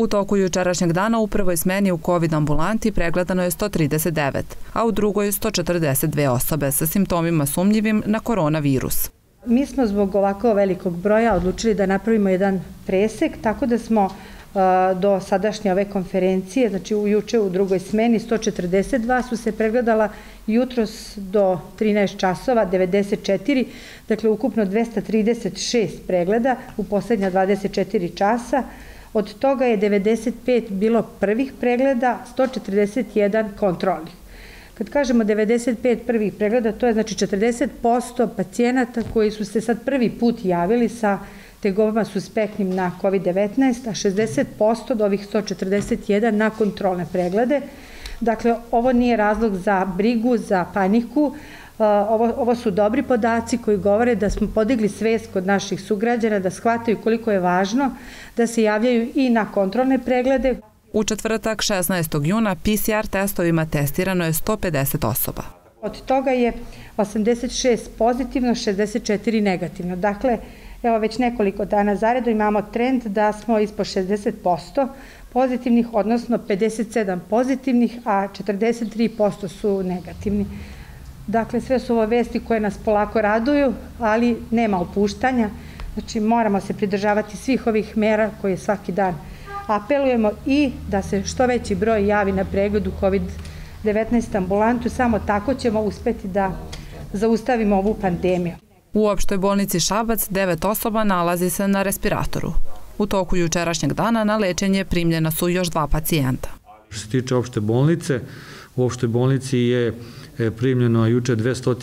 U toku jučerašnjeg dana u prvoj smeni u COVID ambulanti pregledano je 139, a u drugoj 142 osobe sa simptomima sumnjivim na koronavirus. Mi smo zbog ovako velikog broja odlučili da napravimo jedan presek, tako da smo do sadašnje ove konferencije, znači juče u drugoj smeni 142 su se pregledala, jutros do 13 časova 94, dakle ukupno 236 pregleda u poslednja 24 časa. Od toga je 95 bilo prvih pregleda, 141 kontrolnih. Kad kažemo 95 prvih pregleda, to je znači 40% pacijenata koji su se sad prvi put javili sa tegobama suspektnim na COVID-19, a 60% od ovih 141 na kontrolne preglede. Dakle, ovo nije razlog za brigu, za paniku. Ovo su dobri podaci koji govore da smo podigli svest kod naših sugrađana, da shvataju koliko je važno da se javljaju i na kontrolne preglede. U četvrtak 16. juna PCR testovima testirano je 150 osoba. Od toga je 86 pozitivno, 64 negativno. Dakle, evo već nekoliko dana zaredom imamo trend da smo ispod 60% pozitivnih, odnosno 57 pozitivnih, a 43% su negativni. Dakle, sve su ovo vesti koje nas polako raduju, ali nema opuštanja. Znači, moramo se pridržavati svih ovih mera koje svaki dan apelujemo i da se što veći broj javi na pregledu COVID-19 ambulantu. Samo tako ćemo uspeti da zaustavimo ovu pandemiju. U opštoj bolnici Šabac 9 osoba nalazi se na respiratoru. U toku jučerašnjeg dana na lečenje primljena su još 2 pacijenta. Što se tiče opšte bolnice, u opštoj bolnici je primljeno juče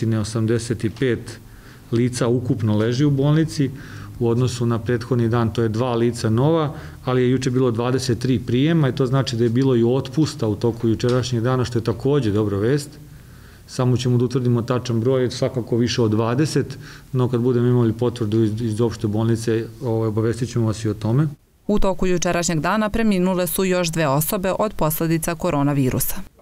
285 lica ukupno leži u bolnici. U odnosu na prethodni dan to je 2 lica nova, ali je juče bilo 23 prijema i to znači da je bilo i otpusta u toku jučerašnjeg dana, što je takođe dobra vest. Samo ćemo da utvrdimo tačan broj, svakako više od 20, no kad budemo imali potvrdu iz opšte bolnice, obavestit ćemo vas i o tome. U toku jučerašnjeg dana preminule su još 2 osobe od posledica koronavirusa.